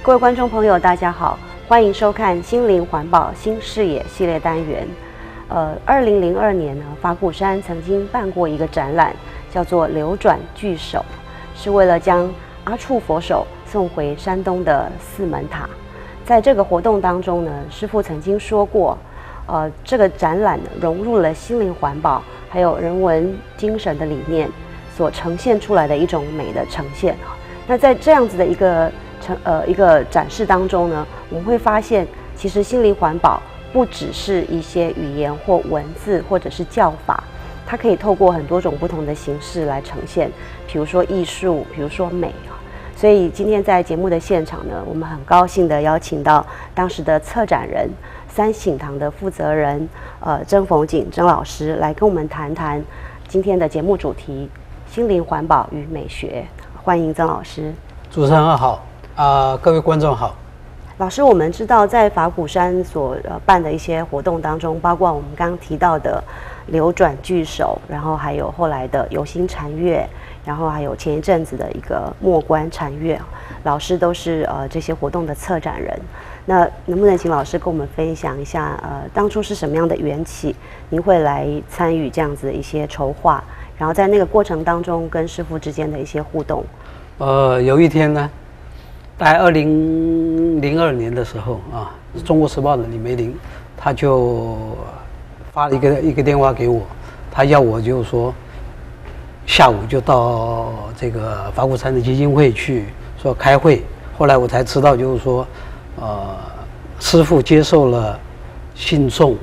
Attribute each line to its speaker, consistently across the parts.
Speaker 1: 各位观众朋友，大家好，欢迎收看心灵环保新视野系列单元。2002年呢，法鼓山曾经办过一个展览，叫做流转聚首，是为了将阿处佛手送回山东的四门塔。在这个活动当中呢，师父曾经说过，这个展览呢融入了心灵环保还有人文精神的理念所呈现出来的一种美的呈现。那在这样子的一个展示当中呢，我们会发现，其实心灵环保不只是一些语言或文字或者是教法，它可以透过很多种不同的形式来呈现，比如说艺术，比如说美。所以今天在节目的现场呢，我们很高兴的邀请到当时的策展人、三省堂的负责人曾逢锦曾老师来跟我们谈谈今天的节目主题：心灵环保与美学。欢迎曾老师。
Speaker 2: 主持人好，各位观众好。
Speaker 1: 老师，我们知道在法鼓山所办的一些活动当中，包括我们刚刚提到的流转聚首，然后还有后来的游心禅乐，然后还有前一阵子的一个默观禅乐，老师都是这些活动的策展人。那能不能请老师跟我们分享一下，当初是什么样的缘起，您会来参与这样子的一些筹划，然后在那个过程当中跟师父之间的一些互动？
Speaker 2: 有一天呢，大概2002年的时候啊，《中国时报》的李梅林，他就发了一个电话给我，他要我就是说下午就到这个法鼓山的基金会去说开会。后来我才知道，就是说师父接受了信众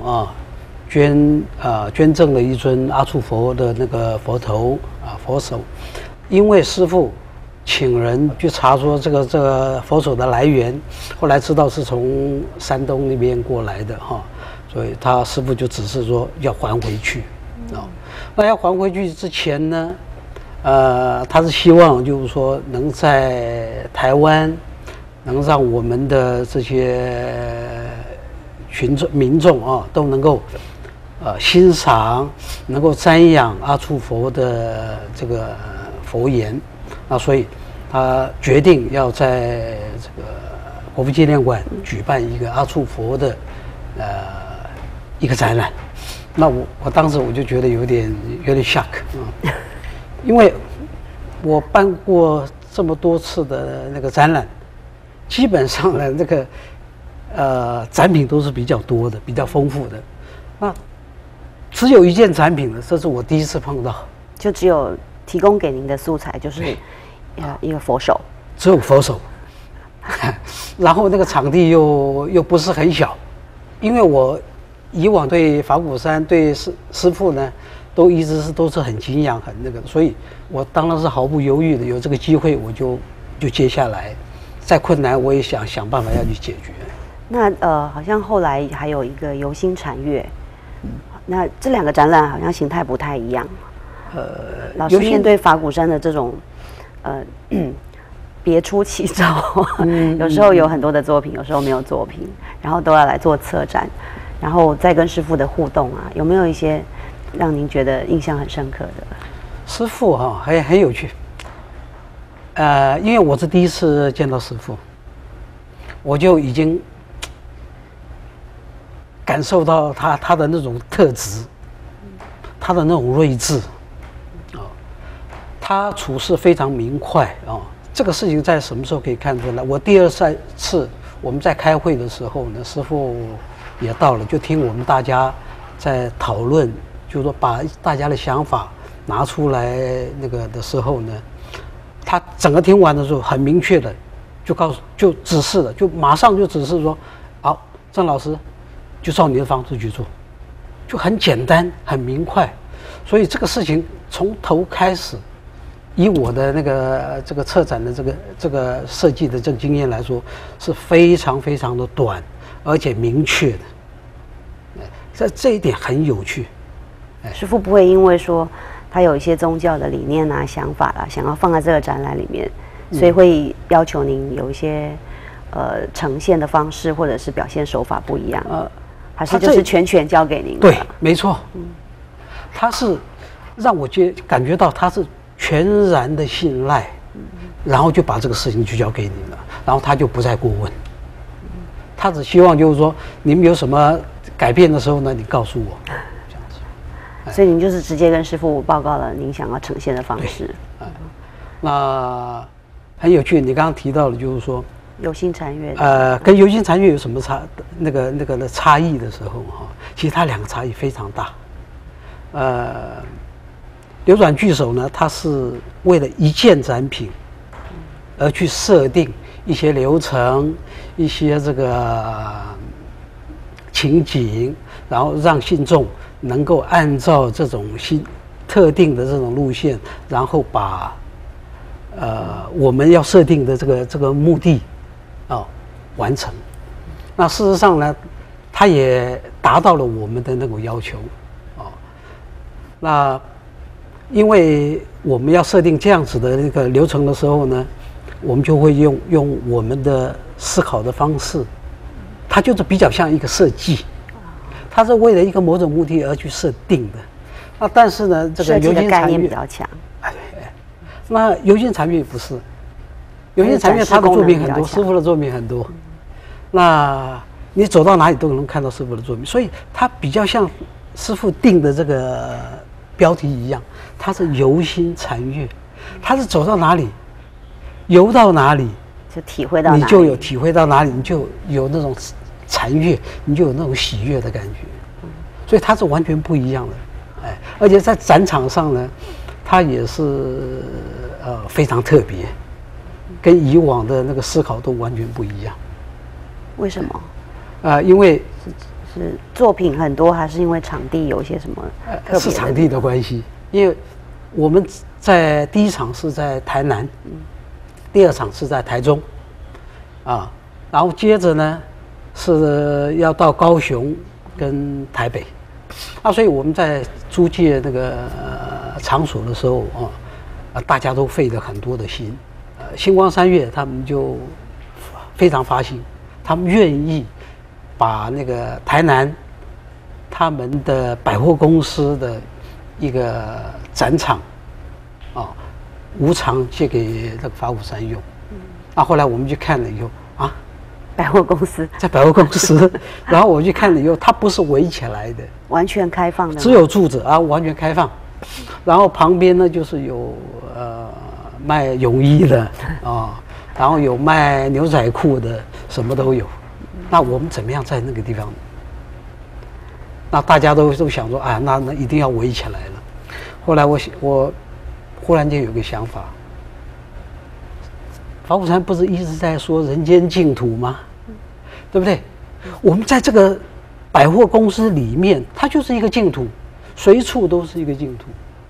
Speaker 2: 捐赠了一尊阿处佛的那个佛头佛手，因为师父请人去查说这个佛手的来源，后来知道是从山东那边过来的所以师父就指示说要还回去那要还回去之前呢，他是希望就是说能在台湾能让我们的这些民众都能够欣赏，能够瞻仰阿处佛的这个佛言。那所以他决定要在这个国父纪念馆举办一个阿处佛的一个展览。那我当时我就觉得有点 shock 因为我办过这么多次的那个展览，基本上呢这个展品都是比较多的、比较丰富的。那只有一件展品呢，这是我第一次碰到，
Speaker 1: 就只有提供给您的素材就是一个佛手，
Speaker 2: 只有佛手然后那个场地又不是很小，因为我以往对法鼓山对师父呢都一直都是很敬仰很那个，所以我当然是毫不犹豫的，有这个机会我就接下来，再困难我也想办法要去解决。
Speaker 1: 那好像后来还有一个游心禅乐，那这两个展览好像形态不太一样。老师面对法鼓山的这种别出奇招有时候有很多的作品，有时候没有作品，然后都要来做策展，然后再跟师父的互动有没有一些让您觉得印象很深刻的？
Speaker 2: 师父很有趣。因为我是第一次见到师父，我就已经感受到他的那种特质，他的那种睿智他处事非常明快这个事情在什么时候可以看出来？我第二次我们在开会的时候呢，师父也到了，就听我们大家在讨论，就是说把大家的想法拿出来那个的时候呢，他整个听完的时候很明确的就指示了，就马上就指示说，好，郑老师就照你的方式去做，就很简单很明快。所以这个事情从头开始，以我的那个这个策展的这个设计的这个经验来说，是非常非常的短而且明确的。这一点很有趣。
Speaker 1: 师父不会因为说他有一些宗教的理念想法想要放在这个展览里面，所以会要求您有一些呈现的方式或者是表现手法不一样，还是就是全交给您？
Speaker 2: 对，没错。他是让我感觉到他是全然的信赖，然后就把这个事情就交给你了。 然后他就不再过问，他只希望就是说你们有什么改变的时候呢，你告诉我，这样子。
Speaker 1: 所以您就是直接跟师父报告了您想要呈现的方式。
Speaker 2: 那很有趣，你刚刚提到的就是说
Speaker 1: 有心禅悦，
Speaker 2: 跟有心禅悦有什么差异的时候哈，其实它两个差异非常大。流转聚首呢，它是为了一件展品而去设定一些流程、一些这个情景，然后让信众能够按照这种特定的这种路线，然后把我们要设定的这个目的完成。那事实上呢，它也达到了我们的那种要求那因为我们要设定这样子的那个流程的时候呢，我们就会用我们的思考的方式，它就是比较像一个设计，它是为了一个某种目的而去设定的。那但是呢，这个有心
Speaker 1: 概念比较强。
Speaker 2: 那有心禅悦不是，有心禅悦他的作品很多，师父的作品很多。那你走到哪里都能看到师父的作品，所以它比较像师父定的这个标题一样，它是由心禅悦，它是走到哪里，游到哪里，
Speaker 1: 就体会到哪里，
Speaker 2: 你就有体会到哪里，你就有那种禅悦，你就有那种喜悦的感觉，所以它是完全不一样的，而且在展场上呢，它也是非常特别，跟以往的那个思考都完全不一样。
Speaker 1: 为什么？
Speaker 2: 因为
Speaker 1: 是作品很多，还是因为场地有一些什么特别的？
Speaker 2: 是场地的关系，因为我们在第一场是在台南，第二场是在台中，然后接着呢是要到高雄跟台北，所以我们在租借那个场所的时候大家都费了很多的心，星光三月他们就非常发心，他们愿意把那个台南他们的百货公司的一个展场无偿借给这个法鼓山用。后来我们去看了以后
Speaker 1: 百货公司
Speaker 2: 在百货公司，然后我去看了以后，它不是围起来的，
Speaker 1: 完全开放的，
Speaker 2: 只有柱子完全开放。然后旁边呢就是有卖泳衣的然后有卖牛仔裤的，什么都有。那我们怎么样在那个地方？那大家都想说那一定要围起来了。后来我忽然间有个想法，法鼓山不是一直在说人间净土吗？对不对？我们在这个百货公司里面，它就是一个净土，随处都是一个净土。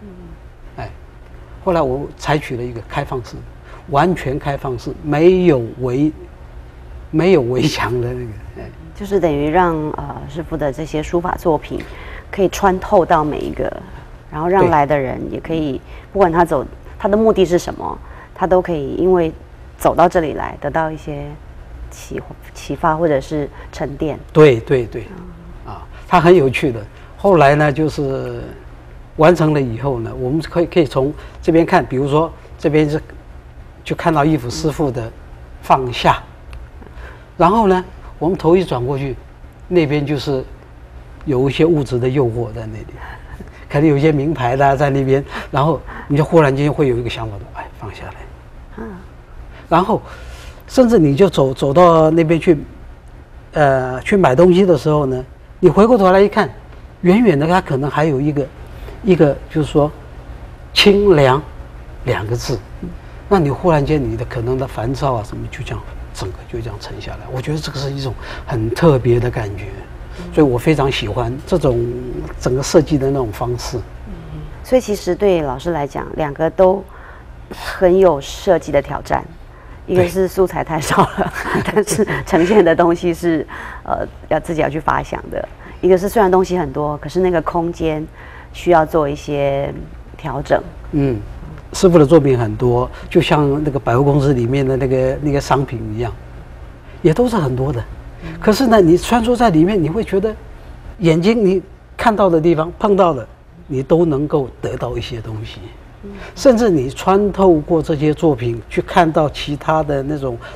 Speaker 2: 后来我采取了一个开放式，完全开放式，没有围墙的那个，
Speaker 1: 就是等于让师父的这些书法作品可以穿透到每一个，然后让来的人也可以，不管他的目的是什么，他都可以因为走到这里来得到一些启发或者是沉淀。对，
Speaker 2: 它很有趣的。后来呢，就是完成了以后呢，我们可以从这边看，比如说这边就看到一幅师父的放下，然后呢，我们头一转过去，那边就是有一些物质的诱惑在那里，可能有一些名牌的在那边，然后你就忽然间会有一个想法的，放下来，然后甚至你就走到那边去买东西的时候呢，你回过头来一看，远远的它可能还有一个就是说清凉2个字，那你忽然间你的可能的烦躁什么就这样整个就这样沉下来。我觉得这个是一种很特别的感觉，所以我非常喜欢这种整个设计的那种方式。
Speaker 1: 所以其实对老师来讲，2个都很有设计的挑战。一个是素材太少了，但是呈现的东西是自己要去发想的。一个是虽然东西很多，可是那个空间需要做一些调整。
Speaker 2: 师父的作品很多，就像那个百货公司里面的那个商品一样，也都是很多的。可是呢，你穿梭在里面，你会觉得眼睛你看到的地方碰到的，你都能够得到一些东西。甚至你穿透过这些作品去看到其他的那种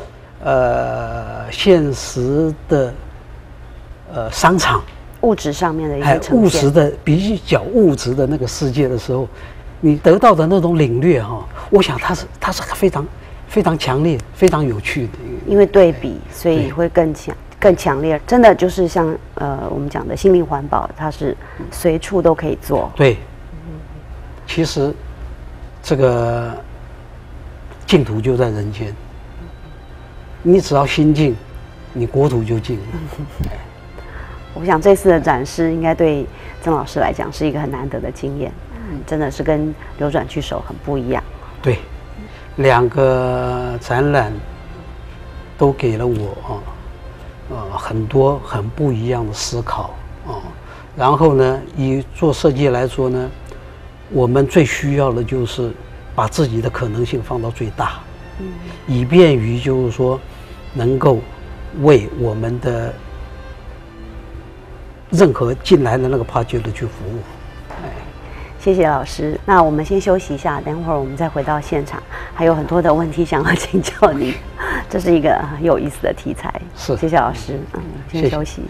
Speaker 2: 现实的商场。
Speaker 1: 物质上面的一些呈现，
Speaker 2: 物质的比较物质的那个世界的时候，你得到的那种领略哈，我想它是非常非常强烈、非常有趣的。
Speaker 1: 因为对比，所以会更强烈。真的就是像我们讲的心灵环保，它是随处都可以做。
Speaker 2: 对，其实这个净土就在人间，你只要心净，你国土就净了。
Speaker 1: 我想这次的展示应该对曾老师来讲是一个很难得的经验，真的是跟流转聚首很不一样。
Speaker 2: 对，2个展览都给了我很多很不一样的思考然后呢，以做设计来说呢，我们最需要的就是把自己的可能性放到最大，以便于就是说能够为我们的任何进来的那个 project 去服务。
Speaker 1: 谢谢老师。那我们先休息一下，等会儿我们再回到现场，还有很多的问题想要请教您。这是一个很有意思的题材。
Speaker 2: 是，
Speaker 1: 谢谢老师。先休息。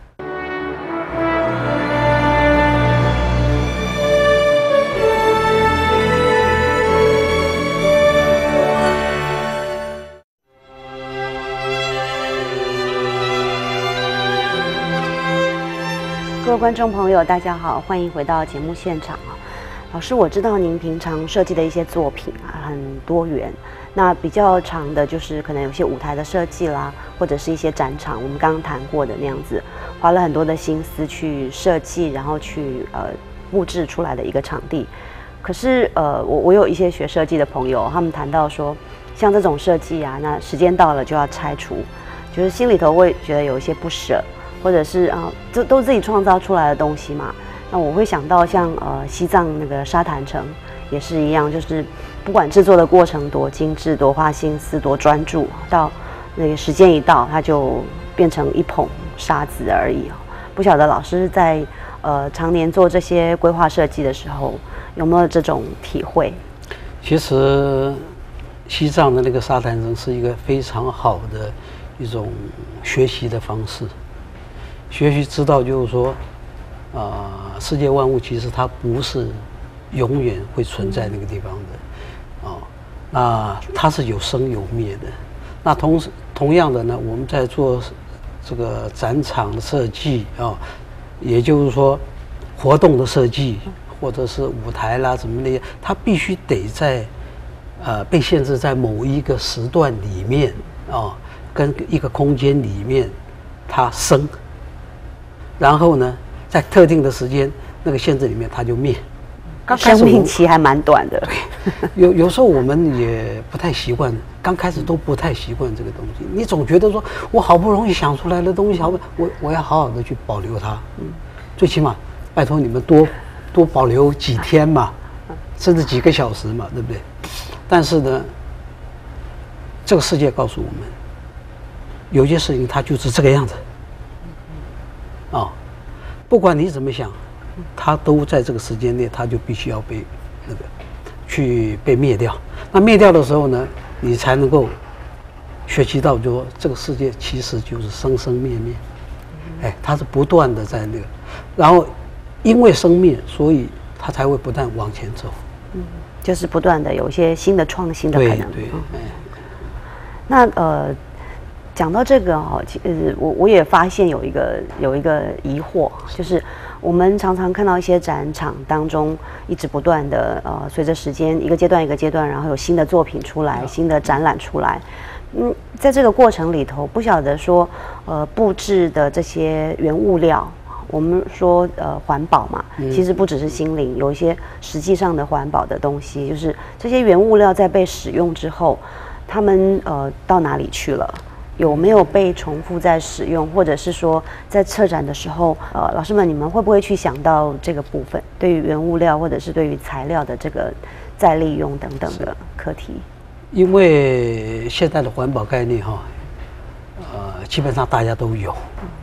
Speaker 1: 各位观众朋友，大家好，欢迎回到节目现场啊。老师，我知道您平常设计的一些作品很多元，那比较长的就是可能有些舞台的设计啦，或者是一些展场，我们刚刚谈过的那样子，花了很多的心思去设计，然后去布置出来的一个场地。可是我有一些学设计的朋友，他们谈到说，像这种设计啊，那时间到了就要拆除，就是心里头会觉得有一些不舍。或者是这都自己创造出来的东西嘛。那我会想到像西藏那个沙滩城也是一样，就是不管制作的过程多精致、多花心思、多专注，到那个时间一到，它就变成一捧沙子而已。不晓得老师在常年做这些规划设计的时候，有没有这种体会？
Speaker 2: 其实西藏的那个沙滩城是一个非常好的一种学习的方式。学习知道就是说，世界万物其实它不是永远会存在那个地方的，那它是有生有灭的。那同样的呢，我们在做这个展场的设计也就是说活动的设计或者是舞台啦什么的，它必须得在被限制在某一个时段里面跟一个空间里面它生。然后呢，在特定的时间那个限制里面，它就灭。
Speaker 1: 生命期还蛮短的。
Speaker 2: 有时候我们也不太习惯，刚开始都不太习惯这个东西。你总觉得说，我好不容易想出来的东西，我要好好的去保留它。最起码拜托你们多保留几天嘛，甚至几个小时嘛，对不对？但是呢，这个世界告诉我们，有些事情它就是这个样子。不管你怎么想，它都在这个时间内，它就必须要被被灭掉。那灭掉的时候呢，你才能够学习到，就说这个世界其实就是生生灭灭，它是不断的在那个，然后因为生灭，所以它才会不断往前走。
Speaker 1: 就是不断的有一些新的创新的可能。
Speaker 2: 对。
Speaker 1: 那讲到这个我也发现有一个疑惑，就是我们常常看到一些展场当中一直不断的随着时间一个阶段一个阶段，然后有新的作品出来，新的展览出来。在这个过程里头，不晓得说布置的这些原物料，我们说环保嘛，其实不只是心灵，有一些实际上的环保的东西，就是这些原物料在被使用之后，他们到哪里去了？有没有被重复再使用，或者是说在策展的时候，老师们你们会不会去想到这个部分，对于原物料或者是对于材料的这个再利用等等的课题？因
Speaker 2: 为现在的环保概念基本上大家都有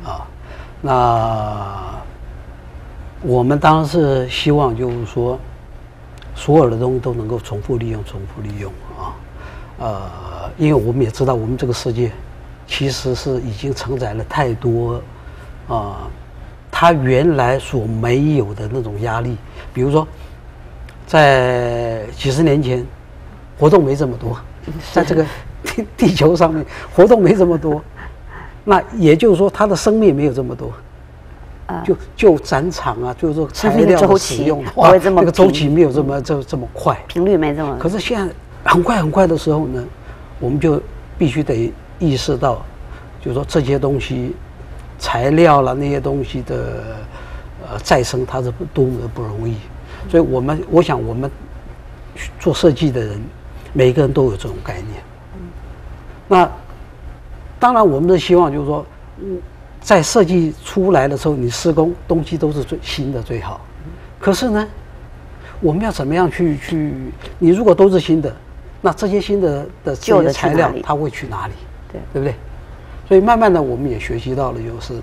Speaker 2: 那我们当然是希望就是说，所有的东西都能够重复利用因为我们也知道，我们这个世界其实是已经承载了太多它原来所没有的那种压力。比如说，在几十年前，活动没这么多，在这个地球上面活动没这么多，那也就是说，它的生命没有这么多。就展场啊，就是说材料的使用，
Speaker 1: 哇，那
Speaker 2: 个周期没有这么快，
Speaker 1: 频率没这么。
Speaker 2: 可是现在很快的时候呢，我们就必须得意识到，就是说这些东西，材料啦那些东西的再生，它是多么的不容易。所以我想我们做设计的人，每个人都有这种概念。那当然，我们的希望就是说，在设计出来的时候，你施工东西都是最新的最好。可是呢，我们要怎么样去？你如果都是新的，那这些新的这些材料它会去哪里？对不对？所以慢慢的，我们也学习到了，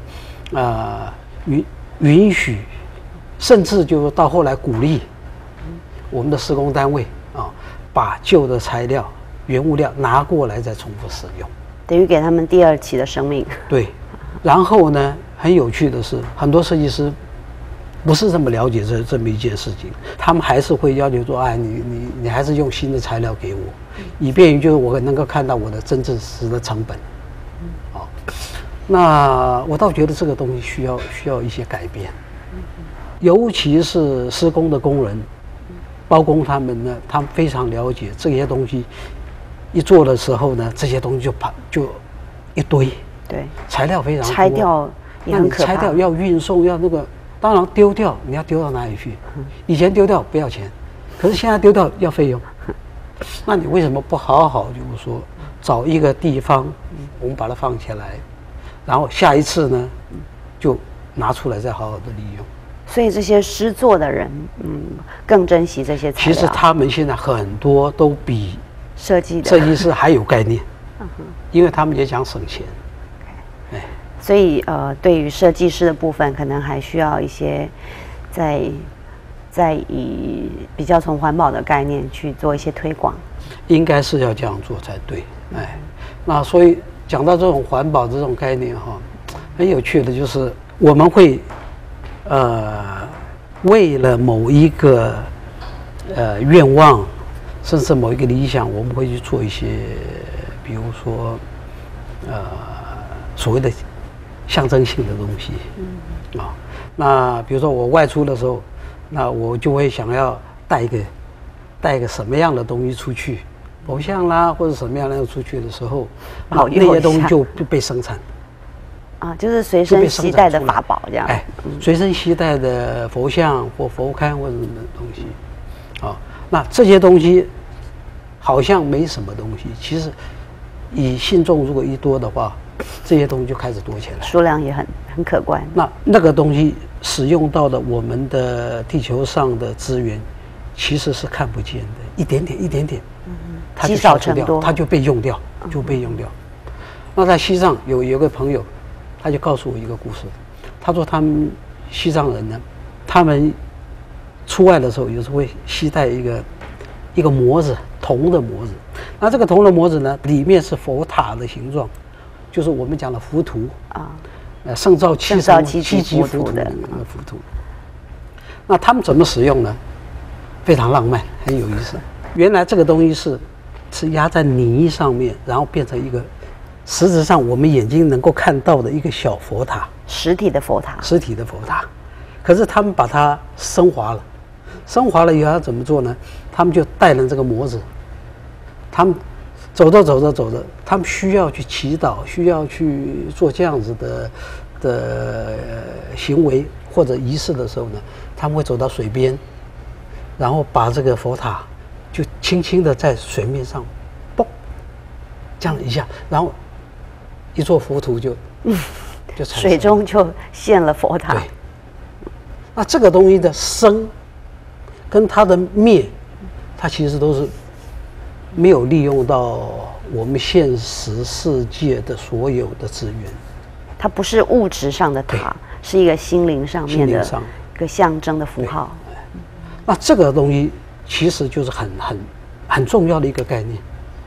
Speaker 2: 就是允许，甚至就是到后来鼓励我们的施工单位把旧的材料、原物料拿过来再重复使用，
Speaker 1: 等于给他们第二期的生命。
Speaker 2: 对。然后呢，很有趣的是，很多设计师不是这么了解这么一件事情，他们还是会要求说，哎，你还是用新的材料给我，以便于就是我能够看到我的真正的成本。那我倒觉得这个东西需要一些改变，尤其是施工的工人、包工他们呢，他们非常了解这些东西，一做的时候呢，这些东西就一堆。
Speaker 1: 对，
Speaker 2: 材料非常多，
Speaker 1: 拆掉也很可怕。
Speaker 2: 拆掉要运送，要那个，当然丢掉，你要丢到哪里去？以前丢掉不要钱，可是现在丢掉要费用。那你为什么不好好就是说找一个地方，我们把它放起来，然后下一次呢，就拿出来再好好的利用。
Speaker 1: 所以这些施作的人，更珍惜这些材料。
Speaker 2: 其实他们现在很多都比
Speaker 1: 设计
Speaker 2: 师还有概念，因为他们也想省钱。
Speaker 1: 所以对于设计师的部分，可能还需要一些在以比较从环保的概念去做一些推广。
Speaker 2: 应该是要这样做才对。那所以讲到这种环保这种概念很有趣的就是我们会为了某一个愿望，甚至某一个理想，我们会去做一些，比如说所谓的象征性的东西。那比如说我外出的时候，那我就会想要带一个什么样的东西出去，偶像啦或者什么样的出去的时候，那些东西就被生产。
Speaker 1: 就是随身携带的法宝这样。
Speaker 2: 随身携带的佛像或佛龛或者什么东西。那这些东西好像没什么东西，其实以信众如果一多的话，这些东西就开始多起来，
Speaker 1: 数量也很可观。
Speaker 2: 那个东西使用到的我们的地球上的资源，其实是看不见的，一点点，它就消除掉，它就被用掉，那在西藏有个朋友，他就告诉我一个故事，他说他们西藏人呢，他们出外的时候有时候会携带一个模子，铜的模子。那这个铜的模子呢，里面是佛塔的形状，就是我们讲的浮屠圣造七级浮屠的浮屠。那他们怎么使用呢？非常浪漫，很有意思。原来这个东西是压在泥上面，然后变成一个实质上我们眼睛能够看到的一个小佛塔，实体的佛塔。可是他们把它升华了以后，他怎么做呢？他们就带了这个模子，他们走着，他们需要去祈祷，需要去做这样子的行为或者仪式的时候呢，他们会走到水边，然后把这个佛塔就轻轻的在水面上，嘣，这样一下，然后一做浮屠就
Speaker 1: 水中就现了佛塔。
Speaker 2: 对，那这个东西的生跟它的灭，它其实都是没有利用到我们现实世界的所有的资源。
Speaker 1: 它不是物质上的塔，是一个心灵上面的一个象征的符号。
Speaker 2: 那这个东西其实就是很重要的一个概念，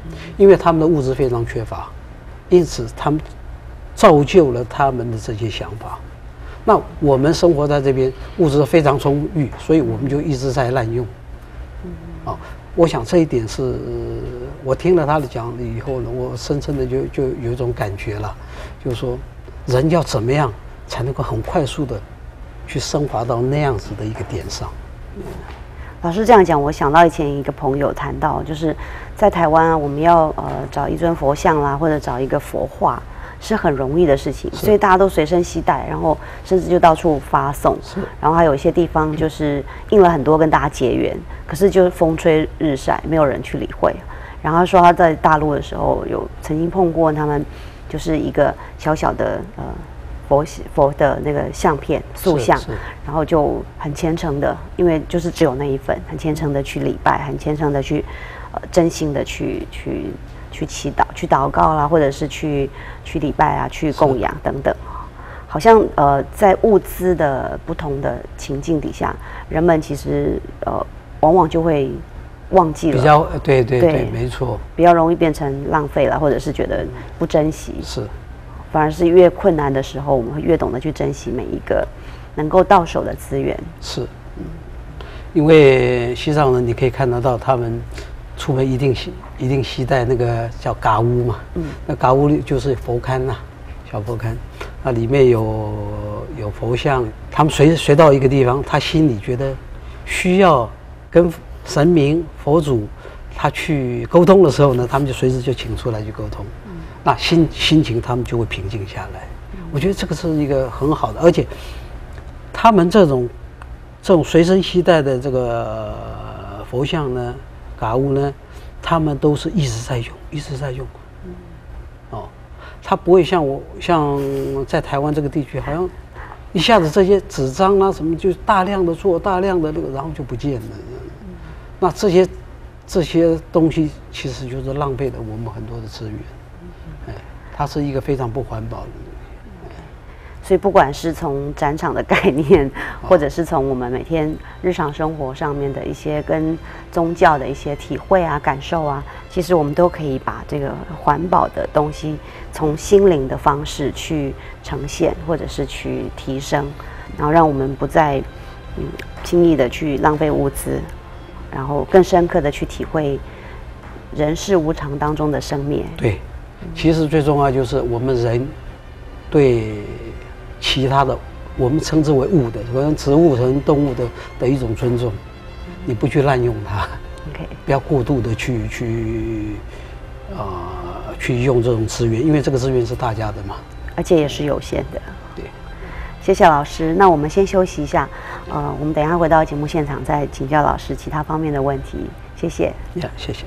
Speaker 2: 因为他们的物质非常缺乏，因此他们造就了他们的这些想法。那我们生活在这边，物质非常充裕，所以我们就一直在滥用。我想这一点是我听了他的讲以后呢，我深深的就有一种感觉了，就是说人要怎么样才能够很快速的去升华到那样子的一个点上。
Speaker 1: 老师这样讲，我想到以前一个朋友谈到，就是在台湾啊，我们要找一尊佛像啦，或者找一个佛画，是很容易的事情，所以大家都随身携带，然后甚至就到处发送，然后还有一些地方就是印了很多跟大家结缘，可是就是风吹日晒，没有人去理会。然后他说他在大陆的时候有曾经碰过他们，就是一个小小的佛的那个相片塑像，然后就很虔诚的，因为就是只有那一份，很虔诚的去礼拜，很虔诚的去真心的去祈祷、去祷告啦，或者是去礼拜啊，去供养等等。好像在物资的不同的情境底下，人们其实往往就会忘记了，
Speaker 2: 比较对，没错，
Speaker 1: 比较容易变成浪费了，或者是觉得不珍惜。
Speaker 2: 是。
Speaker 1: 反而是越困难的时候，我们会越懂得去珍惜每一个能够到手的资源。
Speaker 2: 是，因为西藏人你可以看得到，他们出门一定携带那个叫嘎乌嘛，那嘎乌就是佛龛呐，小佛龛，那里面有佛像，他们随到一个地方，他心里觉得需要跟神明佛祖他去沟通的时候呢，他们就随时就请出来去沟通。那心情他们就会平静下来，我觉得这个是一个很好的，而且他们这种随身携带的这个佛像呢、嘎乌呢，他们都是一直在用，他不会像在台湾这个地区，好像一下子这些纸张啊什么就大量的做，大量的那个，然后就不见了。那这些东西其实就是浪费了我们很多的资源。它是一个非常不环保的，
Speaker 1: 所以不管是从展场的概念，或者是从我们每天日常生活上面的一些跟宗教的一些体会啊、感受啊，其实我们都可以把这个环保的东西从心灵的方式去呈现，或者是去提升，然后让我们不再轻易的去浪费物资，然后更深刻的去体会人世无常当中的生灭。
Speaker 2: 对。其实最重要就是我们人对其他的，我们称之为物的，可能植物、跟动物的一种尊重，你不去滥用它，不要过度的去用这种资源，因为这个资源是大家的嘛，
Speaker 1: 而且也是有限的。
Speaker 2: 对，
Speaker 1: 谢谢老师。那我们先休息一下，我们等一下回到节目现场再请教老师其他方面的问题。谢谢。
Speaker 2: 谢谢。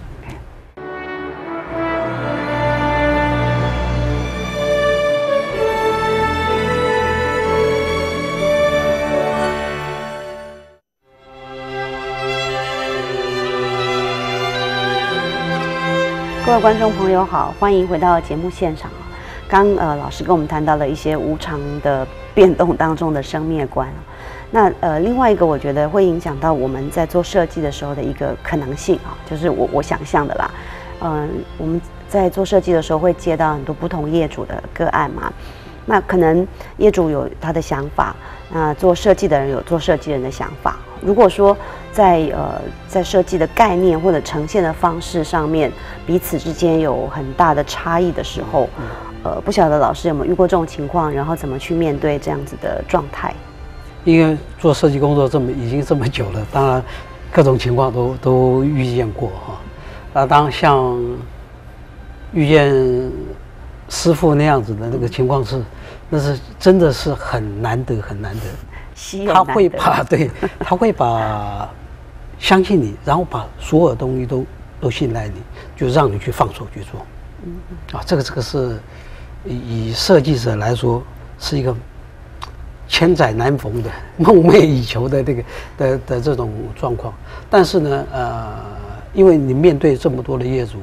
Speaker 1: 各位观众朋友好，欢迎回到节目现场。刚老师跟我们谈到了一些无常的变动当中的生灭观。那另外一个我觉得会影响到我们在做设计的时候的一个可能性啊，就是我想象的啦。我们在做设计的时候会接到很多不同业主的个案嘛，那可能业主有他的想法，那做设计的人有做设计人的想法。如果说在设计的概念或者呈现的方式上面，彼此之间有很大的差异的时候，不晓得老师有没有遇过这种情况，然后怎么去面对这样子的状态？
Speaker 2: 因为做设计工作已经这么久了，当然各种情况都遇见过哈。那当像遇见师傅那样子的那个情况那是真的是很难得。他会把相信你，然后把所有东西都信赖你，就让你去放手去做。这个是以设计者来说是一个千载难逢的、梦寐以求的的这种状况。但是呢，因为你面对这么多的业主，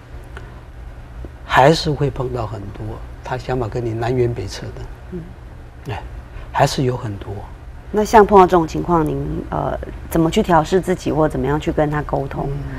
Speaker 2: 还是会碰到很多他想法跟你南辕北辙的，还是有很多。
Speaker 1: 那像碰到这种情况，您怎么去调试自己，或怎么样去跟他沟通？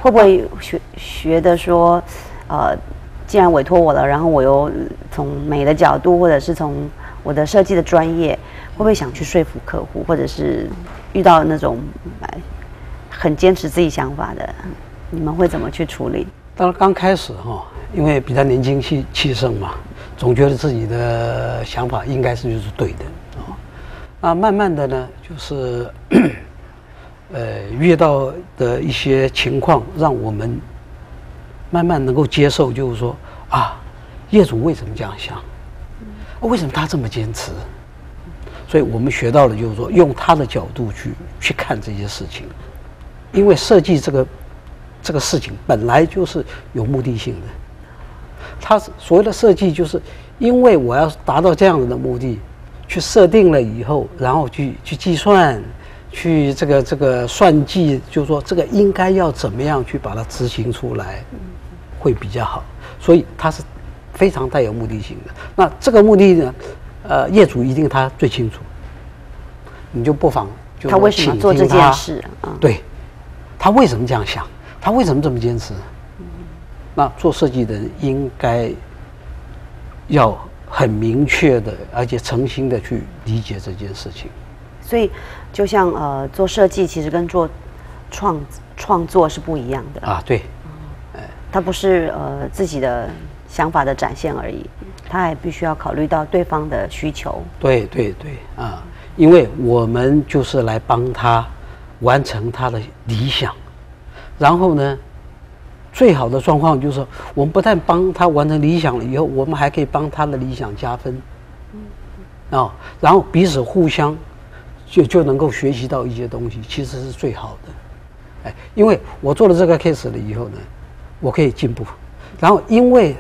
Speaker 1: 会不会学的说，既然委托我了，然后我又从美的角度，或者是从我的设计的专业，会不会想去说服客户，或者是遇到那种很坚持自己想法的，你们会怎么去处理？
Speaker 2: 当然刚开始因为比较年轻气盛嘛，总觉得自己的想法应该就是对的那慢慢的呢，就是遇到的一些情况，让我们慢慢能够接受，就是说业主为什么这样想？为什么他这么坚持？所以我们学到了，就是说用他的角度去看这些事情，因为设计这个事情本来就是有目的性的。他所谓的设计，就是因为我要达到这样子的目的，去设定了以后，然后去计算，去这个算计，就是说这个应该要怎么样去把它执行出来，会比较好。所以它是非常带有目的性的。那这个目的呢，业主一定他最清楚，你就不妨就
Speaker 1: 他为什么做这件事？
Speaker 2: 对，他为什么这样想？他为什么这么坚持？那做设计的人应该要很明确的，而且诚心的去理解这件事情。
Speaker 1: 所以，就像做设计，其实跟做创作是不一样的
Speaker 2: 对，
Speaker 1: 它不是自己的想法的展现而已，他还必须要考虑到对方的需求。
Speaker 2: 对因为我们就是来帮他完成他的理想，然后呢，最好的状况就是我们不但帮他完成理想了以后，我们还可以帮他的理想加分，然后彼此互相就能够学习到一些东西，其实是最好的。因为我做了这个 case 了以后呢，我可以进步，然后因为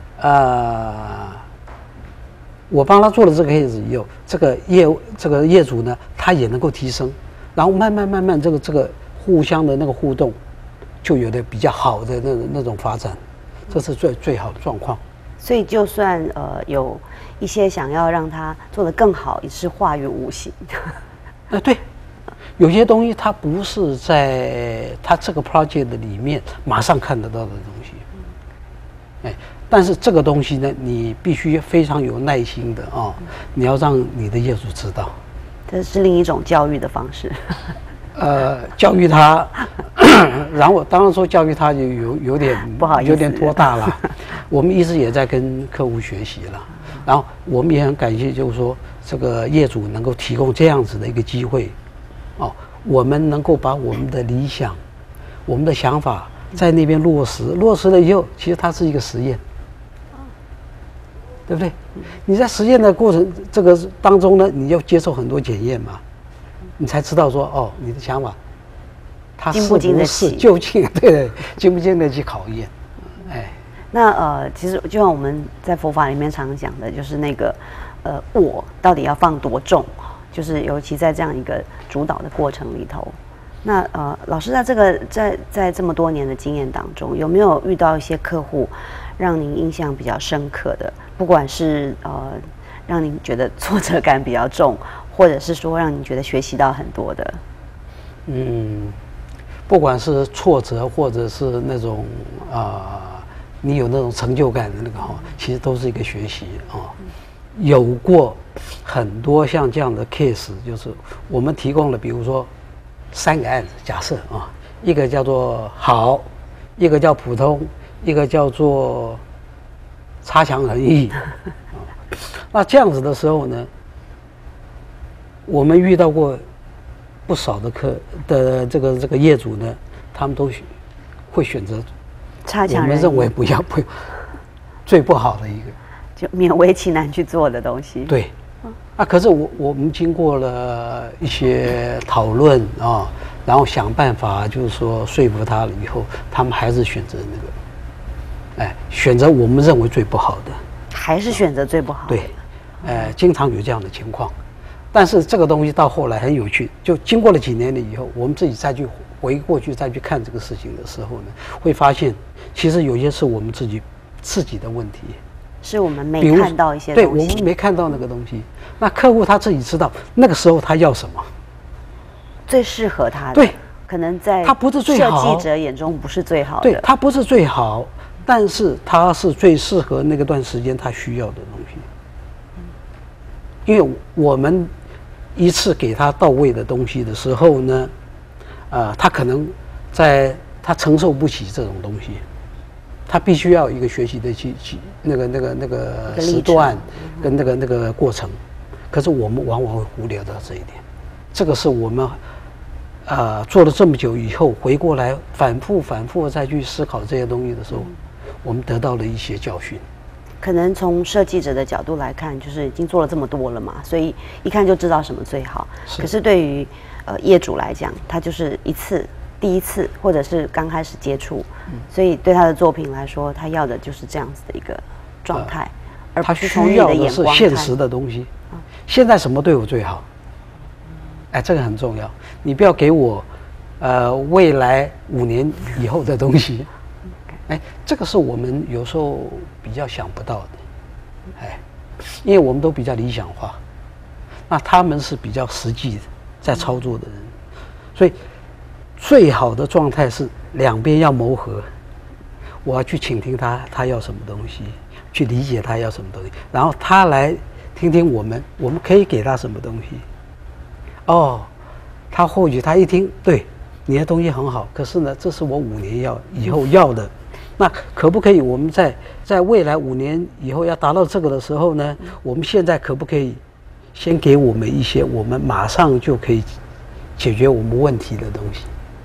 Speaker 2: 我帮他做了这个 case 以后，这个业主呢，他也能够提升，然后慢慢这个互相的那个互动，就有的比较好的那种发展，这是最好的状况。
Speaker 1: 所以就算有一些想要让他做得更好，也是化于无形。
Speaker 2: 对，有些东西它不是在它这个 project 里面马上看得到的东西，但是这个东西呢，你必须非常有耐心的你要让你的业主知道。
Speaker 1: 这是另一种教育的方式。
Speaker 2: 教育他，然后当然说教育他就有点
Speaker 1: 不好意思，
Speaker 2: 有点拖大了。我们一直也在跟客户学习了，然后我们也很感谢，就是说这个业主能够提供这样子的一个机会，我们能够把我们的理想、我们的想法在那边落实了以后，其实它是一个实验，对不对？你在实验的过程这个当中呢，你要接受很多检验嘛，你才知道说你的想法，它是不是究竟对经不经得起考验？
Speaker 1: 那其实就像我们在佛法里面常讲的，就是那个我到底要放多重，就是尤其在这样一个主导的过程里头。那老师在这个在这么多年的经验当中，有没有遇到一些客户让您印象比较深刻的？不管是让您觉得挫折感比较重，或者是说让您觉得学习到很多的？
Speaker 2: 不管是挫折，或者是那种你有那种成就感的那个其实都是一个学习有过很多像这样的 case， 就是我们提供了，比如说3个案子，假设一个叫做好，一个叫普通，一个叫做差强人意。那这样子的时候呢，我们遇到过不少的这个业主呢，他们都会选择
Speaker 1: 差强人意，
Speaker 2: 我们认为不要最不好的一个，
Speaker 1: 就勉为其难去做的东西。
Speaker 2: 对，可是我们经过了一些讨论然后想办法，就是说说服他了以后，他们还是选择选择我们认为最不好的，
Speaker 1: 还是选择最不好的。
Speaker 2: 对，经常有这样的情况。但是这个东西到后来很有趣，就经过了几年了以后，我们自己再去回过去再去看这个事情的时候呢，会发现其实有些是我们自己的问题，
Speaker 1: 是我们没看到一些东西。
Speaker 2: 对，我们没看到那个东西。那客户他自己知道那个时候他要什么，
Speaker 1: 最适合他的。
Speaker 2: 对，
Speaker 1: 可能在
Speaker 2: 它不是最好，
Speaker 1: 设计者眼中不是最好的，
Speaker 2: 对，它不是最好，但是它是最适合那个段时间他需要的东西。因为我们一次给他到位的东西的时候呢，他可能他承受不起这种东西，他必须要有一个学习的那个时段跟那个过程。可是我们往往会忽略到这一点，这个是我们做了这么久以后回过来反复再去思考这些东西的时候，我们得到了一些教训。
Speaker 1: 可能从设计者的角度来看，就是已经做了这么多了嘛，所以一看就知道什么最好。可是对于业主来讲，他就是第一次或者是刚开始接触，所以对他的作品来说，他要的就是这样子的一个状态，而不是从你的眼光看。他需要的是现实的东西。
Speaker 2: 现在什么对我最好？哎，这个很重要。你不要给我未来5年以后的东西。哎，这个是我们有时候比较想不到的，哎，因为我们都比较理想化，那他们是比较实际的，在操作的人，所以最好的状态是两边要磨合，我要去倾听他要什么东西，去理解他要什么东西，然后他来听听我们可以给他什么东西。哦，他或许他一听，对，你的东西很好，可是呢，这是我5年以后要的。那可不可以我们在未来5年以后要达到这个的时候呢，我们现在可不可以先给我们一些我们马上就可以解决我们问题的东西？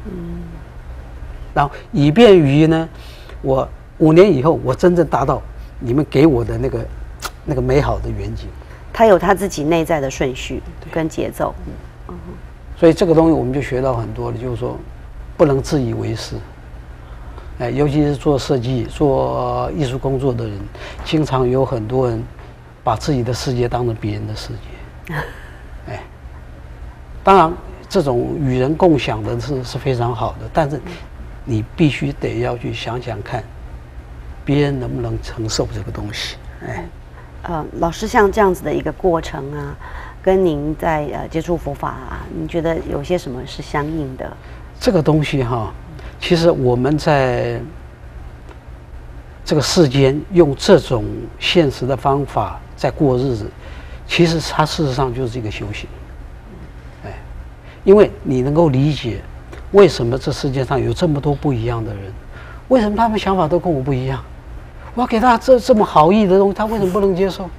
Speaker 2: 然后以便于呢，我5年以后我真正达到你们给我的那个美好的远景。
Speaker 1: 他有他自己内在的顺序跟节奏。
Speaker 2: 所以这个东西我们就学到很多了，就是说不能自以为是。哎，尤其是做设计、做艺术工作的人，经常有很多人把自己的世界当成别人的世界。哎，当然，这种与人共享的是非常好的，但是你必须得要去想想看，别人能不能承受这个东西。哎，
Speaker 1: 老师像这样子的一个过程啊，跟您在接触佛法啊，你觉得有些什么是相应的？
Speaker 2: 这个东西哈。其实我们在这个世间用这种现实的方法在过日子，其实它事实上就是一个修行。哎，因为你能够理解为什么这世界上有这么多不一样的人，为什么他们想法都跟我不一样？我要给他这么好意的东西，他为什么不能接受？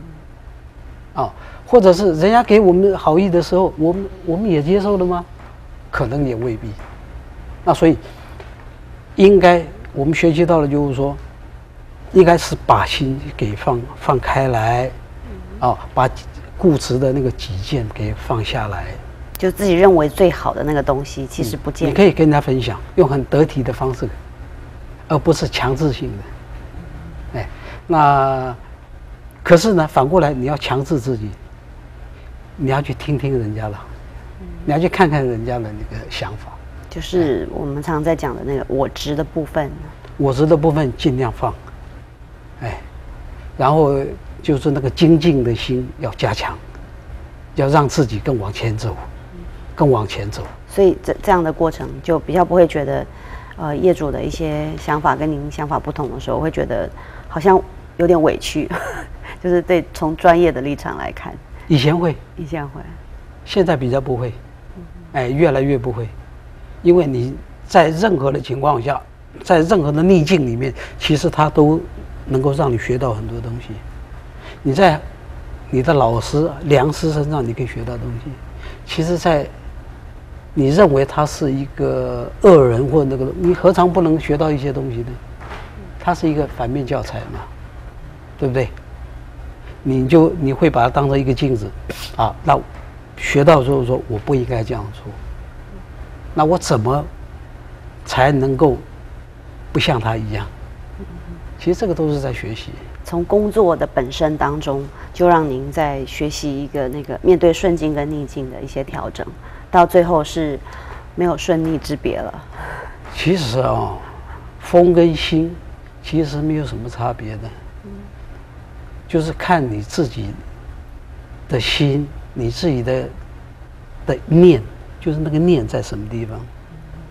Speaker 2: 或者是人家给我们好意的时候，我们也接受了吗？可能也未必。那所以，应该我们学习到的就是说，应该是把心给放开来，把固执的那个己见给放下来，
Speaker 1: 就自己认为最好的那个东西，其实不见得。
Speaker 2: 你可以跟人家分享，用很得体的方式，而不是强制性的。哎，那可是呢，反过来你要强制自己，你要去听听人家的，你要去看看人家的那个想法。
Speaker 1: 就是我们常在讲的那个我执的部分，
Speaker 2: 我执的部分尽量放，哎，然后就是那个精进的心要加强，要让自己更往前走，更往前走。
Speaker 1: 所以这样的过程就比较不会觉得，业主的一些想法跟您想法不同的时候，会觉得好像有点委屈，就是对从专业的立场来看。
Speaker 2: 以前会，现在比较不会，哎，越来越不会。因为你在任何的情况下，在任何的逆境里面，其实它都能够让你学到很多东西。你在你的老师、良师身上，你可以学到东西。其实，在你认为他是一个恶人或那个，你何尝不能学到一些东西呢？它是一个反面教材嘛，对不对？你会把它当成一个镜子，那学到之后说我不应该这样做。那我怎么才能够不像他一样？其实这个都是在学习。
Speaker 1: 从工作的本身当中，就让您在学习一个那个面对顺境跟逆境的一些调整，到最后是没有顺逆之别了。
Speaker 2: 其实风跟心其实没有什么差别的，就是看你自己的心，你自己的念。就是那个念在什么地方，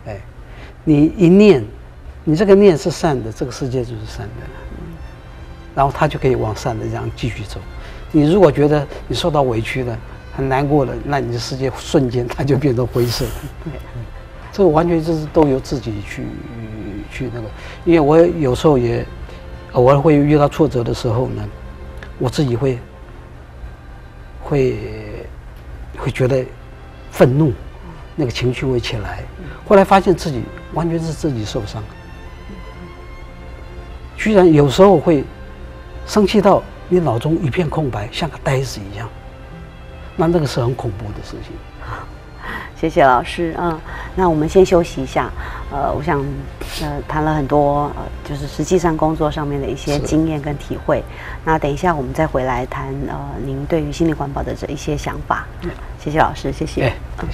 Speaker 2: 哎，你一念，你这个念是善的，这个世界就是善的，然后他就可以往善的这样继续走。你如果觉得你受到委屈了，很难过了，那你的世界瞬间它就变成灰色。这个完全就是都由自己去那个，因为我有时候也偶尔会遇到挫折的时候呢，我自己会觉得愤怒，那个情绪会起来。后来发现自己完全是自己受伤，居然有时候会生气到你脑中一片空白，像个呆子一样。那个是很恐怖的事情。
Speaker 1: 谢谢老师。那我们先休息一下。我想谈了很多就是实际上工作上面的一些经验跟体会。那等一下我们再回来谈您对于心灵环保的这一些想法。谢谢老师，谢谢。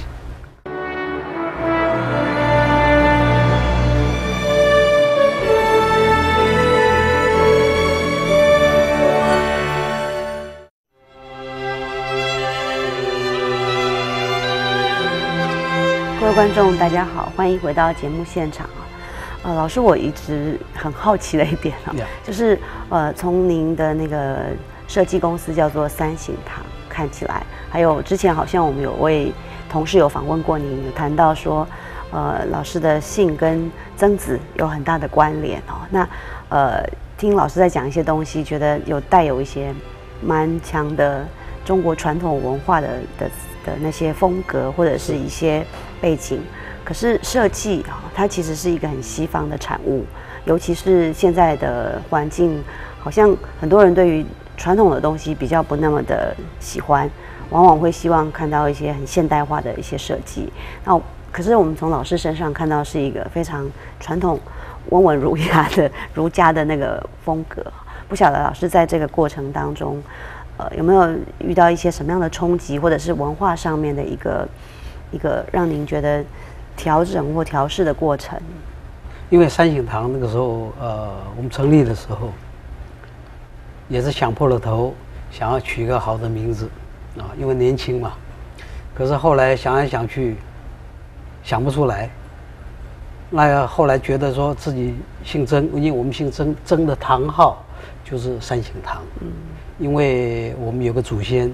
Speaker 1: 各位观众，大家好，欢迎回到节目现场老师，我一直很好奇的一点就是从您的那个设计公司叫做三省堂看起来，还有之前好像我们有位同事有访问过您，有谈到说，老师的姓跟曾子有很大的关联那听老师在讲一些东西，觉得带有一些蛮强的中国传统文化的那些风格或者是一些背景，可是设计它其实是一个很西方的产物，尤其是现在的环境，好像很多人对于传统的东西比较不那么的喜欢，往往会希望看到一些很现代化的一些设计。那可是我们从老师身上看到是一个非常传统、温文儒雅的儒家的那个风格。不晓得老师在这个过程当中，有没有遇到一些什么样的冲击，或者是文化上面的一个让您觉得调整或调试的过程？
Speaker 2: 因为三省堂那个时候，我们成立的时候，也是想破了头，想要取一个好的名字因为年轻嘛。可是后来想来想去，想不出来。那后来觉得说自己姓曾，因为我们姓曾，曾的堂号就是三省堂。因为我们有个祖先，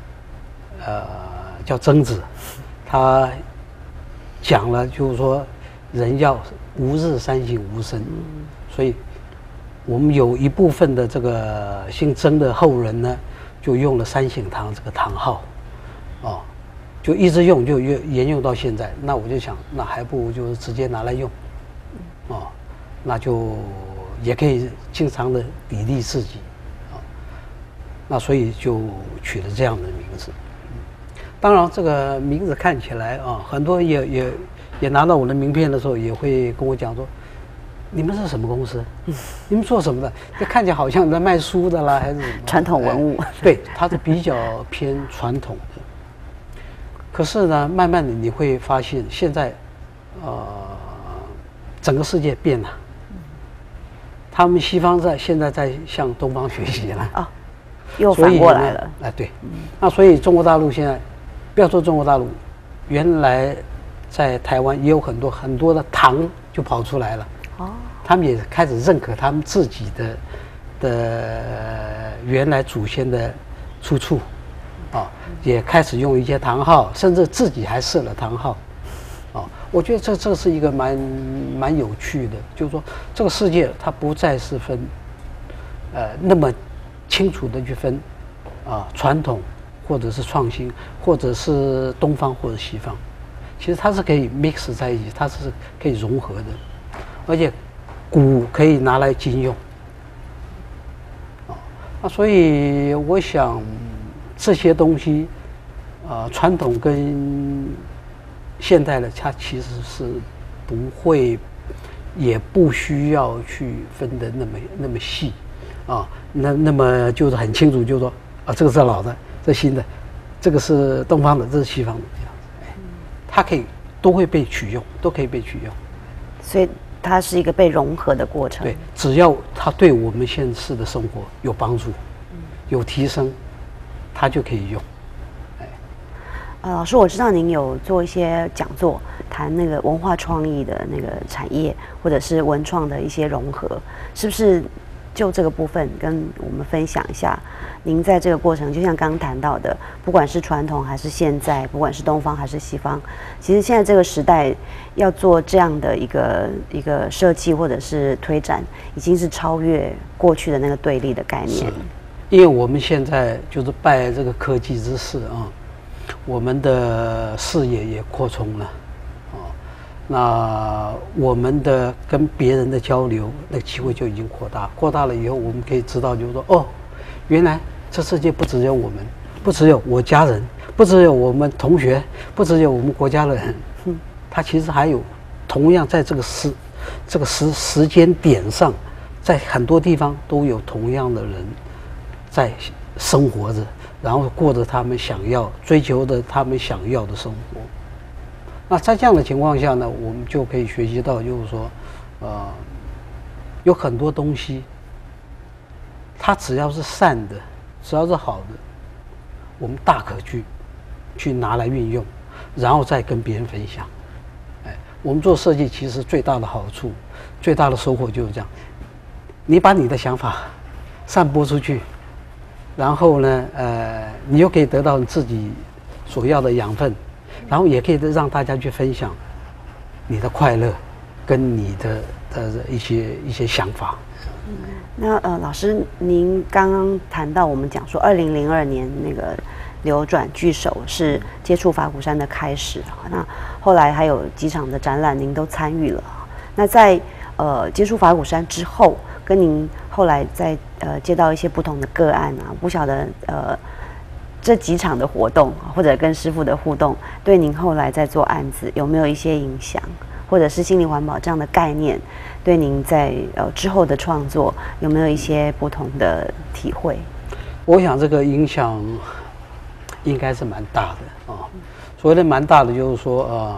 Speaker 2: 叫曾子，他讲了，就是说人要吾日三省吾身，所以我们有一部分的这个姓曾的后人呢，就用了三省堂这个堂号，就一直用，就沿用到现在。那我就想，那还不如就是直接拿来用，那就也可以经常的砥砺自己。那所以就取了这样的名字。当然，这个名字看起来很多人也拿到我的名片的时候，也会跟我讲说：“你们是什么公司？你们做什么的？这看起来好像在卖书的啦，还是什么
Speaker 1: 传统文物？”
Speaker 2: 对，它是比较偏传统的。可是呢，慢慢的你会发现，现在整个世界变了。他们西方现在在向东方学习了。
Speaker 1: 又反过来了。
Speaker 2: 对。那所以中国大陆现在，不要说中国大陆，原来在台湾也有很多的堂就跑出来了。他们也开始认可他们自己的原来祖先的出处，也开始用一些堂号，甚至自己还设了堂号。我觉得这是一个蛮有趣的，就是说这个世界它不再是分那么清楚的去分传统或者是创新，或者是东方或者西方，其实它是可以 mix 在一起，它是可以融合的，而且古可以拿来今用。那所以我想这些东西传统跟现代的它其实是不会也不需要去分得那么细那么就是很清楚，就是说这个是老的，这新的，这个是东方的，这是西方的，这样子，它都会被取用，都可以被取用，
Speaker 1: 所以它是一个被融合的过程。
Speaker 2: 对，只要它对我们现世的生活有帮助，有提升，它就可以用。
Speaker 1: 老师，我知道您有做一些讲座， 谈那个文化创意的那个产业，或者是文创的一些融合，是不是？就这个部分跟我们分享一下，您在这个过程，就像刚刚谈到的，不管是传统还是现在，不管是东方还是西方，其实现在这个时代要做这样的一个设计或者是推展，已经是超越过去的那个对立的概念。
Speaker 2: 因为我们现在就是拜这个科技之赐啊，我们的视野也扩充了。那我们的跟别人的交流，那个机会就已经扩大了以后，我们可以知道，就是说，哦，原来这世界不只有我们，不只有我家人，不只有我们同学，不只有我们国家的人，他其实还有同样在这个时间点上，在很多地方都有同样的人在生活着，然后过着他们想要追求的他们想要的生活。那在这样的情况下呢，我们就可以学习到，就是说，有很多东西，它只要是善的，只要是好的，我们大可去拿来运用，然后再跟别人分享。我们做设计其实最大的好处、最大的收获就是这样，你把你的想法散播出去，然后呢，你又可以得到你自己所要的养分。然后也可以让大家去分享你的快乐，跟你的一些想法。
Speaker 1: 那老师，您刚刚谈到我们讲说，2002年那个流转聚首是接触法鼓山的开始。那后来还有几场的展览，您都参与了。那在接触法鼓山之后，跟您后来在接到一些不同的个案啊，不晓得这几场的活动或者跟师父的互动，对您后来在做案子有没有一些影响，或者是心灵环保这样的概念，对您在之后的创作有没有一些不同的体会？
Speaker 2: 我想这个影响应该是蛮大的啊。所谓的蛮大的，就是说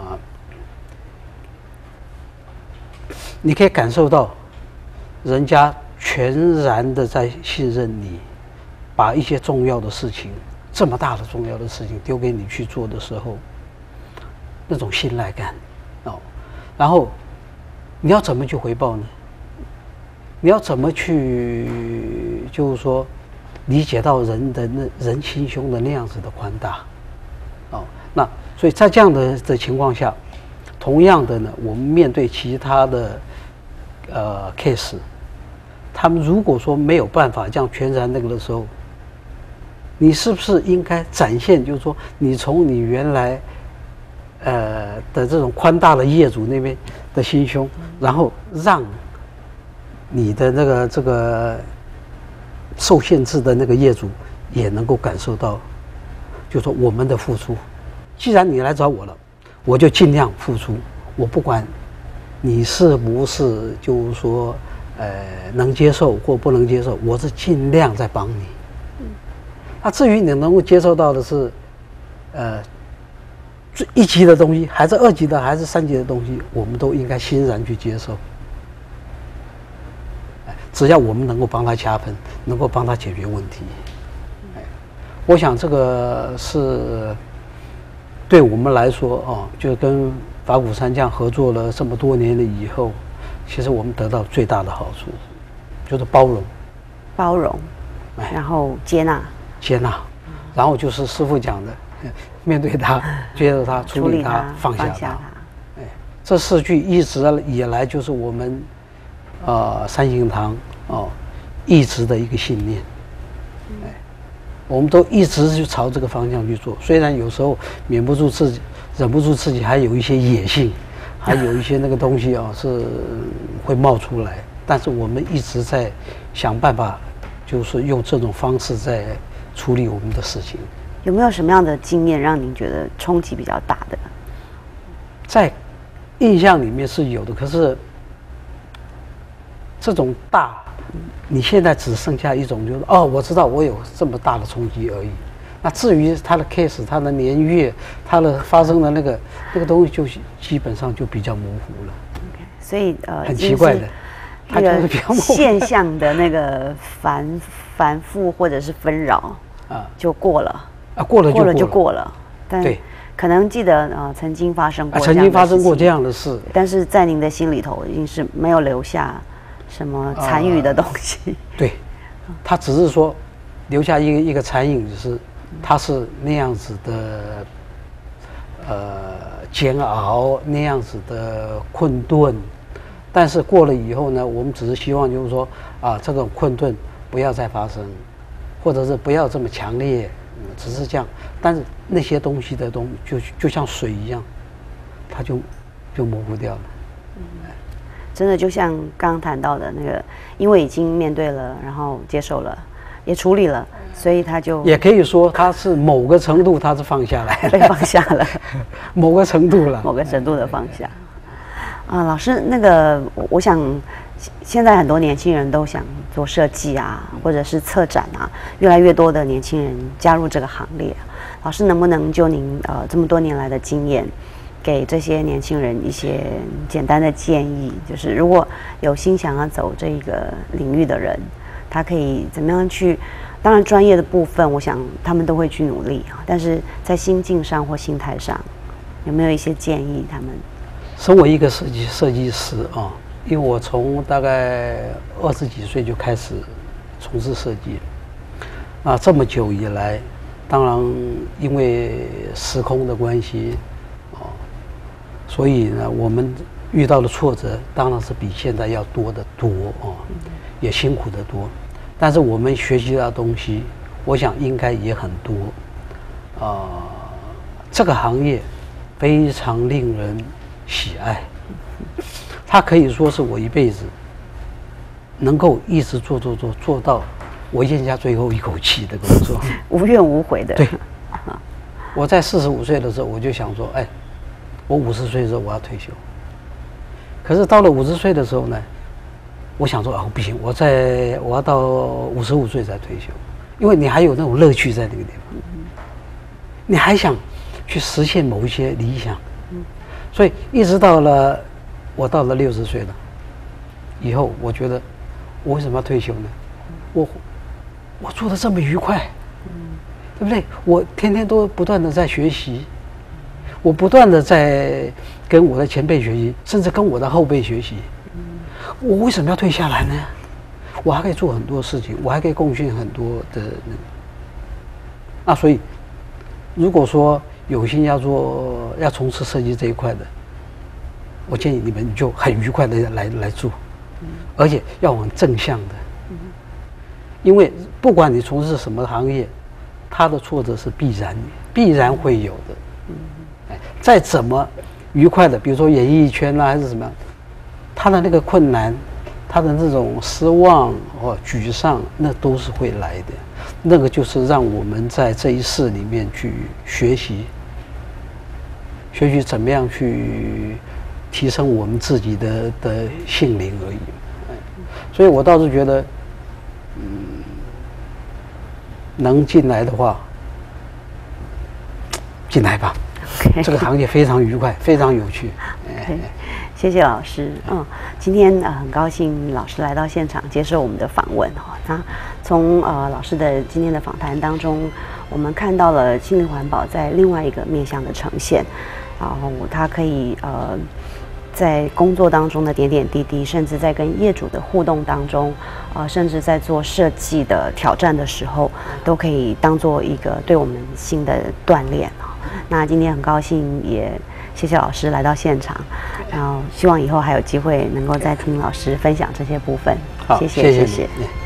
Speaker 2: 你可以感受到人家全然的在信任你，把一些重要的事情。这么大的重要的事情丢给你去做的时候，那种信赖感，然后你要怎么去回报呢？你要怎么去，就是说理解到人心胸的那样子的宽大，那所以在这样的情况下，同样的呢，我们面对其他的case， 他们如果说没有办法这样全然那个的时候。你是不是应该展现，就是说，你从你原来，的这种宽大的业主那边的心胸，然后让你的这个受限制的那个业主也能够感受到，就是说我们的付出。既然你来找我了，我就尽量付出，我不管你是不是就是说，能接受或不能接受，我是尽量在帮你。那至于你能够接受到的是，最1级的东西，还是2级的，还是3级的东西，我们都应该欣然去接受。只要我们能够帮他加分，能够帮他解决问题，我想这个是对我们来说就跟法鼓山这样合作了这么多年了以后，其实我们得到最大的好处，就是包容，然后接纳，然后就是师父讲的，面对他，接受他，处理他，放下他。这4句一直以来就是我们三行堂一直的一个信念。我们都一直去朝这个方向去做，虽然有时候忍不住自己还有一些野性，还有一些那个东西是会冒出来，但是我们一直在想办法，就是用这种方式在处理我们的事情。
Speaker 1: 有没有什么样的经验让您觉得冲击比较大的？
Speaker 2: 在印象里面是有的，可是这种大，你现在只剩下一种，就是我知道我有这么大的冲击而已。那至于他的 case、他的年月、他的发生的那个东西，就基本上就比较模糊了。
Speaker 1: 所以
Speaker 2: 很奇怪的，
Speaker 1: 它就是比较模糊现象的那个反复或者是纷扰就过了。
Speaker 2: 过了就过了。
Speaker 1: 但可能记得曾经发生过，
Speaker 2: 曾经发生过这样的事，
Speaker 1: 但是在您的心里头，已经是没有留下什么残余的东西。
Speaker 2: 对，他只是说留下一个残影，就是他是那样子的煎熬，那样子的困顿。但是过了以后呢，我们只是希望就是说这种困顿不要再发生，或者是不要这么强烈，只是这样。但是那些东西的就像水一样，它就模糊掉了。
Speaker 1: 真的就像刚刚谈到的那个，因为已经面对了，然后接受了，也处理了，所以他就
Speaker 2: 也可以说他是某个程度他是放下来了，
Speaker 1: 被放下了，
Speaker 2: 某个程度了，
Speaker 1: 某个程度的放下。老师，那个我想现在很多年轻人都想做设计啊，或者是策展啊，越来越多的年轻人加入这个行列。老师能不能就您这么多年来的经验，给这些年轻人一些简单的建议？就是如果有心想要走这个领域的人，他可以怎么样去？当然，专业的部分，我想他们都会去努力啊。但是在心境上或心态上，有没有一些建议？他们
Speaker 2: 身为一个设计师啊，因为我从大概20几岁就开始从事设计，这么久以来，当然因为时空的关系，所以呢，我们遇到的挫折当然是比现在要多得多也辛苦得多。但是我们学习到的东西，我想应该也很多。这个行业非常令人喜爱，它可以说是我一辈子能够一直做到我咽下最后一口气的工作，
Speaker 1: 无怨无悔的。
Speaker 2: 对，我在45岁的时候，我就想说，我50岁的时候我要退休。可是到了50岁的时候呢，我想说不行，我要到55岁才退休，因为你还有那种乐趣在那个地方，你还想去实现某一些理想，所以一直到了60岁了以后，我觉得我为什么要退休呢？我做得这么愉快，对不对？我天天都不断的在学习，我不断的在跟我的前辈学习，甚至跟我的后辈学习。我为什么要退下来呢？我还可以做很多事情，我还可以贡献很多的所以如果说有心要从事设计这一块的，我建议你们就很愉快的来做，而且要往正向的，因为不管你从事什么行业，它的挫折是必然会有的。再怎么愉快的，比如说演艺圈还是什么，他的那个困难，他的那种失望或沮丧，那都是会来的。那个就是让我们在这一世里面去学习怎么样去提升我们自己的性灵而已。所以我倒是觉得，能进来的话，进来吧。这个行业非常愉快，非常有趣。
Speaker 1: 谢谢老师。今天很高兴老师来到现场接受我们的访问那从老师的今天的访谈当中，我们看到了心灵环保在另外一个面向的呈现，然后它可以在工作当中的点点滴滴，甚至在跟业主的互动当中，甚至在做设计的挑战的时候，都可以当做一个对我们新的锻炼。那今天很高兴，也谢谢老师来到现场，然后希望以后还有机会能够再听老师分享这些部分。
Speaker 2: 好，
Speaker 1: 谢谢。
Speaker 2: 谢谢。